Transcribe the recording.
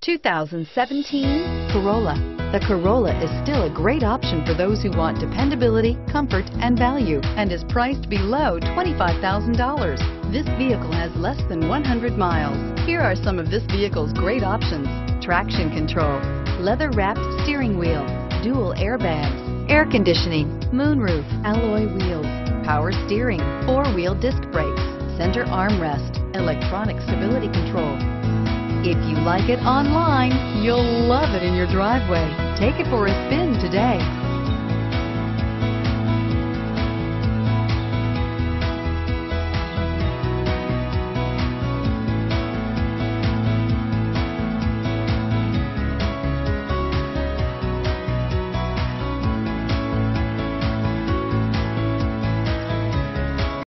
2017 Corolla. The Corolla is still a great option for those who want dependability, comfort, and value, and is priced below $25,000. This vehicle has less than 100 miles. Here are some of this vehicle's great options: traction control, leather-wrapped steering wheel, dual airbags, air conditioning, moonroof, alloy wheels, power steering, four-wheel disc brakes, center armrest, electronic stability control. If you like it online, you'll love it in your driveway. Take it for a spin today.